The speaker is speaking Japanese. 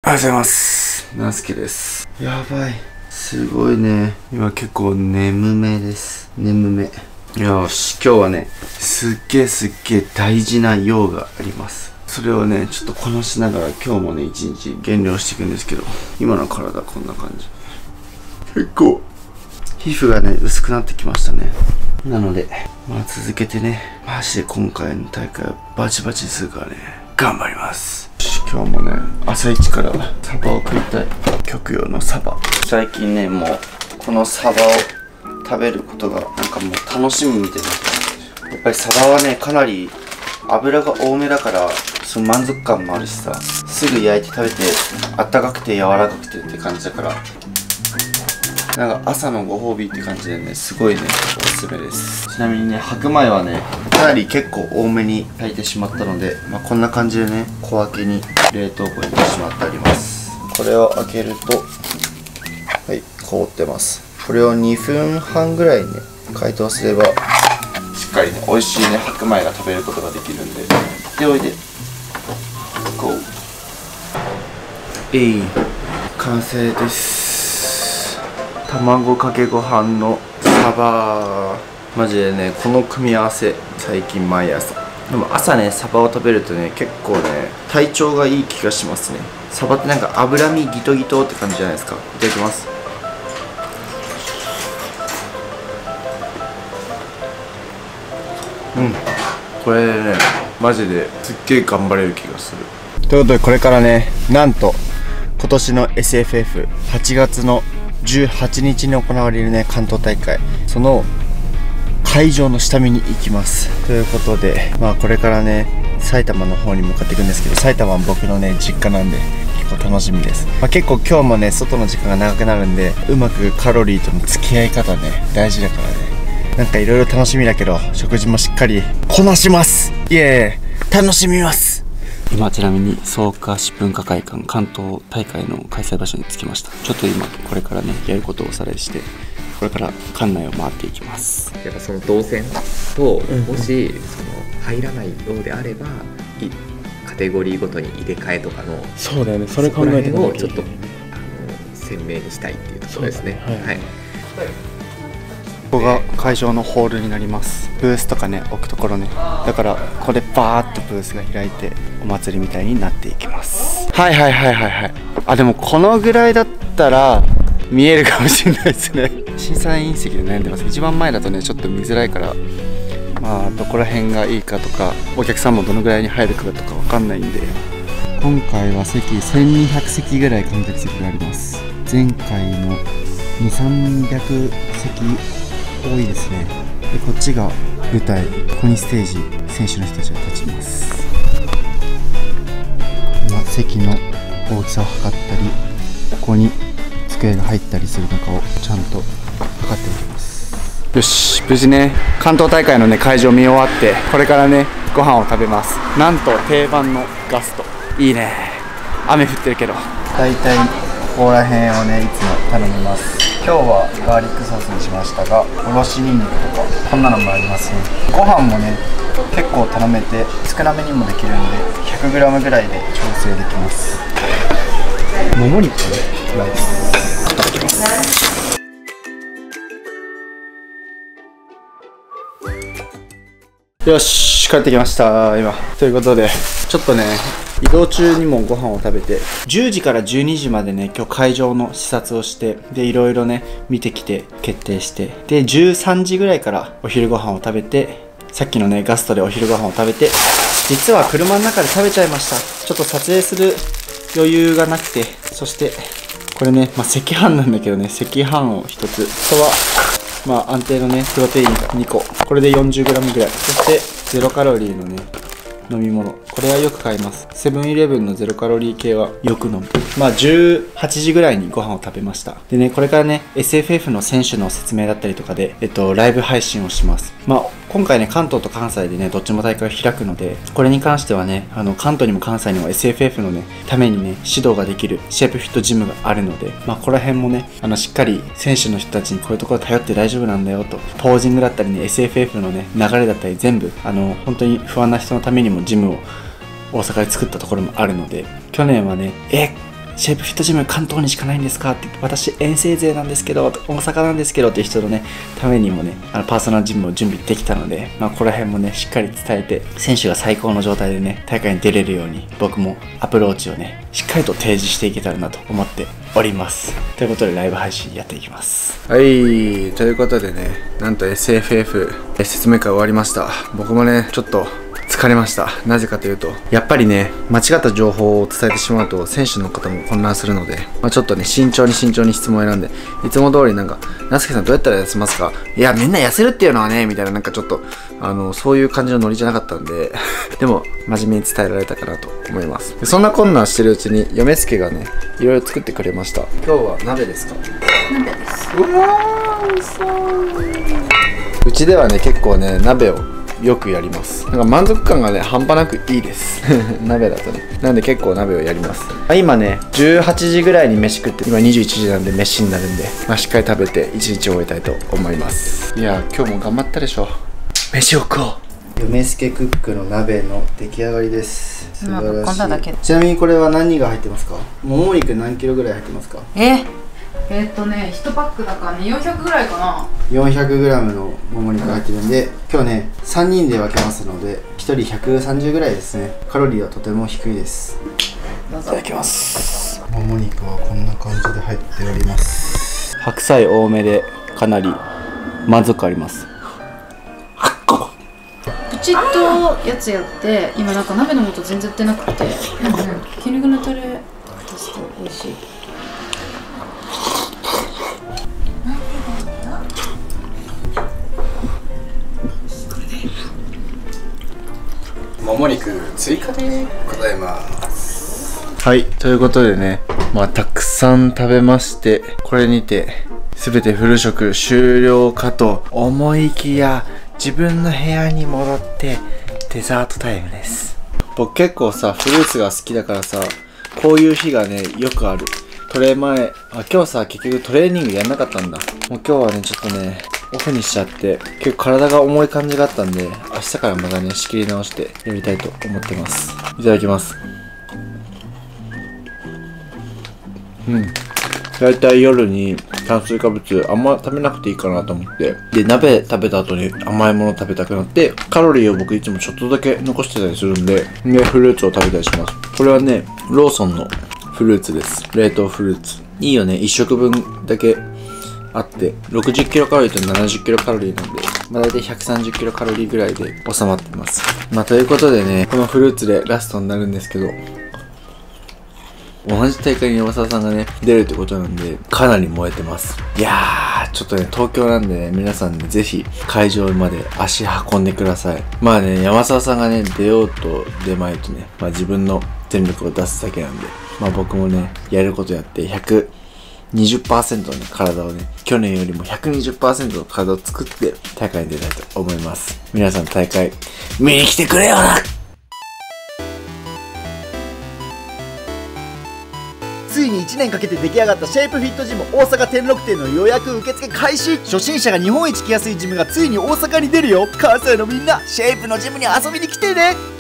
おはようございます。なすけです。やばい。すごいね。今結構眠めです。眠め。よし、今日はね、すっげえ大事な用があります。それをね、ちょっとこなしながら今日もね、一日減量していくんですけど、今の体こんな感じ。結構、皮膚がね、薄くなってきましたね。なので、まあ続けてね、マジで今回の大会はバチバチするからね、頑張ります。今日もね、朝一からサバを食いたい。極用のサバ。最近ね、もうこのサバを食べることがなんかもう楽しみみたいになってます。やっぱりサバはね、かなり油が多めだからその満足感もあるしさ、すぐ焼いて食べてあったかくて柔らかくてって感じだから、なんか朝のご褒美って感じでね、すごいね、おすすめです。ちなみにね、白米はね、かなり結構多めに炊いてしまったので、まあ、こんな感じでね、小分けに冷凍庫にしてしまってあります。これを開けると、はい、凍ってます。これを2分半ぐらいね、解凍すれば、しっかりね、美味しいね、白米が食べることができるんで。で、おいで。ゴー。完成です。卵かけご飯のサバ。マジでね、この組み合わせ最近毎朝。でも朝ね、サバを食べるとね、結構ね、体調がいい気がしますね。サバってなんか脂身ギトギトって感じじゃないですか。いただきます。これね、マジですっげえ頑張れる気がする。ということで、これからね、なんと今年の SFF8 月の18日に行われるね、関東大会、その会場の下見に行きます。ということで、まあこれからね、埼玉の方に向かっていくんですけど、埼玉は僕のね、実家なんで結構楽しみです。まあ、結構今日もね、外の時間が長くなるんで、うまくカロリーとの付き合い方ね、大事だからね、なんかいろいろ楽しみだけど、食事もしっかりこなします。イエーイ、楽しみます。今ちなみに草加市文化会館関東大会の開催場所に着きました。ちょっと今これからね、やることをおさらいして、これから館内を回っていきます。 やっぱその動線と、もしその入らないようであれば、カテゴリーごとに入れ替えとかの、そうだよね、それ考えてもちょっと鮮明にしたいっていうところですね。はい。 ここが会場のホールになります。ブースとかね、置くところね。だからここでバーッとブースが開いてお祭りみたいになっていきます。はい。あ、でもこのぐらいだったら見えるかもしれないですね。審査員席で悩んでます。一番前だとね、ちょっと見づらいから、まあどこら辺がいいかとか、お客さんもどのぐらいに入るかとかわかんないんで、今回は席1200席ぐらい観客席があります。前回の200、300席多いですね。で、こっちが舞台、ここにステージ、選手の人たちが立ちます。今席の大きさを測ったり、ここに机が入ったりするのかをちゃんと測っておきます。よし、無事ね、関東大会のね、会場見終わって、これからね、ご飯を食べます。なんと定番のガスト。いいね。雨降ってるけど、だいたいここら辺をね、いつも頼みます。今日はガーリックソースにしましたが、おろしにんにくとかこんなのもありますね。ご飯もね、結構頼めて少なめにもできるんで 100g ぐらいで調整できます。もも肉ライスいただきます。よし、帰ってきました今。ということで、ちょっとね、移動中にもご飯を食べて、10時から12時までね、今日会場の視察をして、で、いろいろね、見てきて、決定して、で、13時ぐらいからお昼ご飯を食べて、さっきのね、ガストでお昼ご飯を食べて、実は車の中で食べちゃいました。ちょっと撮影する余裕がなくて、そして、これね、まあ、赤飯なんだけどね、赤飯を1つ、あとは、まあ、安定のね、プロテイン2個。これで 40g ぐらい。そして、0カロリーのね、飲み物。これはよく買います。セブンイレブンのゼロカロリー系はよく飲む。まあ18時ぐらいにご飯を食べました。でね、これからね、SFF の選手の説明だったりとかで、ライブ配信をします。まあ今回ね、関東と関西でね、どっちも大会を開くので、これに関してはね、関東にも関西にも SFF のね、ためにね、指導ができるシェイプフィットジムがあるので、まあここら辺もね、しっかり選手の人たちにこういうところ頼って大丈夫なんだよと、ポージングだったりね、SFF のね、流れだったり全部、本当に不安な人のためにもジムを大阪で作ったところもあるので、去年はね、 シェイプフィットジム関東にしかないんですかって、私遠征勢なんですけど、大阪なんですけどっていう人のねためにもね、パーソナルジムを準備できたので、ここら辺もねしっかり伝えて、選手が最高の状態でね大会に出れるように、僕もアプローチをねしっかりと提示していけたらなと思っております。ということでライブ配信やっていきます。はい、ということでね、なんと SFF 説明会終わりました。僕もねちょっと疲れました。なぜかというと、やっぱりね間違った情報を伝えてしまうと選手の方も混乱するので、ちょっとね慎重に質問を選んで、いつも通りなんか那須さんどうやったら痩せますか、いやみんな痩せるっていうのはねみたいな、なんかちょっとそういう感じのノリじゃなかったんででも真面目に伝えられたかなと思います。そんな困難してるうちに嫁助がねいろいろ作ってくれました。今日は鍋ですか？ 鍋です。 うわー、美味しそう。うちではね結構ね鍋をよくやります。なんか満足感がね半端なくいいです鍋だとね。なんで結構鍋をやります。今ね18時ぐらいに飯食って、今21時なんで飯になるんで、しっかり食べて一日終えたいと思います。いや今日も頑張ったでしょ。飯を食おう。嫁助クックの鍋の出来上がりです。素晴らしい。ちなみにこれは何が入ってますか？もも肉何キロぐらい入ってますか 1パックだからね400ぐらいかな。 400g のもも肉が入ってるんで、今日ね3人で分けますので1人130ぐらいですね。カロリーはとても低いです。いただきます。もも肉はこんな感じで入っております。白菜多めでかなり満足あります。 プチッとやつやって、今なんか鍋の素全然売ってなくて、気に入りのタレ足すと美味しい。 もも肉追加でございます。はい、ということでね、たくさん食べまして、これにて全てフル食終了かと思いきや、自分の部屋に戻ってデザートタイムです。僕結構さフルーツが好きだからさ、こういう日がねよくある。トレ前今日さ結局トレーニングやんなかったんだ。もう今日はねちょっとねオフにしちゃって、結構体が重い感じがあったんで、明日からまたね仕切り直してやりたいと思ってます。いただきます。だいたい夜に炭水化物あんま食べなくていいかなと思って、で鍋食べた後に甘いもの食べたくなって、カロリーを僕いつもちょっとだけ残してたりするんで、フルーツを食べたりします。これはねローソンのフルーツです。冷凍フルーツいいよね。1食分だけあって60キロカロリーと70キロカロリーなんで、だいたい130キロカロリーぐらいで収まってます。ということでね、このフルーツでラストになるんですけど、同じ大会に山沢さんがね出るってことなんで、かなり燃えてます。いやーちょっとね東京なんでね、皆さんねぜひ会場まで足運んでください。山沢さんがね出ようと出まいとね、自分の全力を出すだけなんで、僕もねやることやって120% の、ね、体をね、去年よりも 120% の体を作って大会に出たいと思います。皆さん大会見に来てくれよな。ついに1年かけて出来上がったシェイプフィットジム大阪天禄店の予約受付開始。初心者が日本一来やすいジムがついに大阪に出るよ。関西のみんなシェイプのジムに遊びに来てね。